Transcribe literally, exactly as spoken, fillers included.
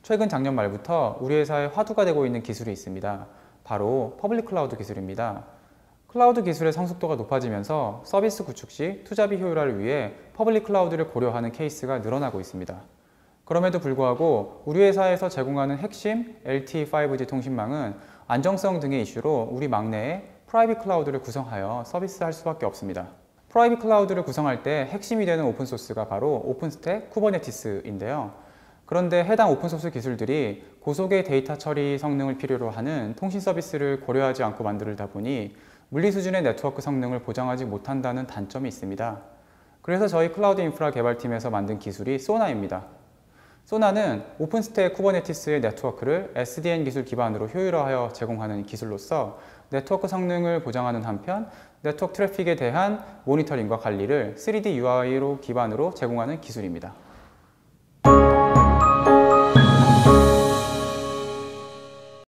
최근 작년 말부터 우리 회사에 화두가 되고 있는 기술이 있습니다. 바로 퍼블릭 클라우드 기술입니다. 클라우드 기술의 성숙도가 높아지면서 서비스 구축 시 투자비 효율화를 위해 퍼블릭 클라우드를 고려하는 케이스가 늘어나고 있습니다. 그럼에도 불구하고 우리 회사에서 제공하는 핵심 엘티이 파이브 지 통신망은 안정성 등의 이슈로 우리 막내에 프라이빗 클라우드를 구성하여 서비스할 수밖에 없습니다. 프라이빗 클라우드를 구성할 때 핵심이 되는 오픈소스가 바로 오픈스택 쿠버네티스인데요. 그런데 해당 오픈소스 기술들이 고속의 데이터 처리 성능을 필요로 하는 통신 서비스를 고려하지 않고 만들다 보니 물리 수준의 네트워크 성능을 보장하지 못한다는 단점이 있습니다. 그래서 저희 클라우드 인프라 개발팀에서 만든 기술이 소나입니다. 소나는 오픈스택 쿠버네티스의 네트워크를 에스디엔 기술 기반으로 효율화하여 제공하는 기술로서 네트워크 성능을 보장하는 한편 네트워크 트래픽에 대한 모니터링과 관리를 쓰리디 유아이로 기반으로 제공하는 기술입니다.